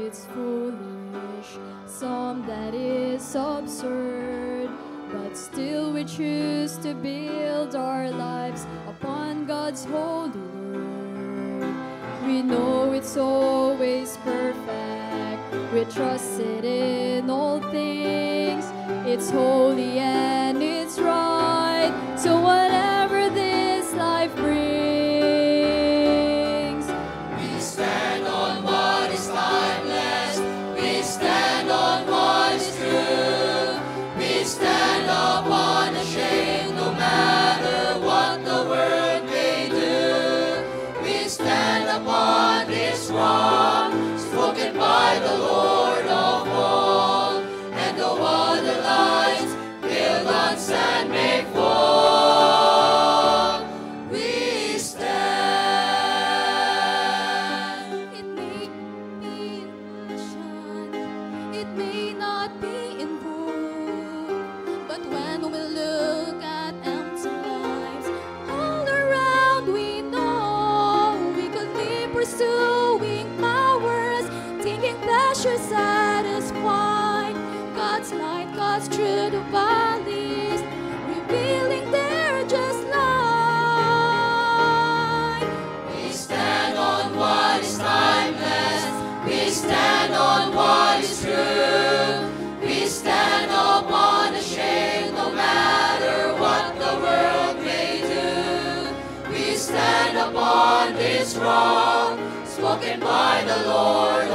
it's foolish, some that is absurd, but still we choose to build our lives upon God's holy word. We know it's always perfect, we trust it in all things. It's holy and it's right, so whatever this life brings, we stand on what is timeless, we stand on what is true, we stand up unashamed no matter what the world may do. We stand upon this rock, spoken by the Lord of all, and no other lights built on sand may fall. We stand. it may be passion, it may not be in full, but when we look at empty lives all around, we know we could be pursuing powers, taking pleasure satisfied. God's light cuts through the valleys, revealing their just light. We stand on what is timeless, we stand on what is true, we stand up unashamed no matter what the world may do. We stand upon this rock, spoken by the Lord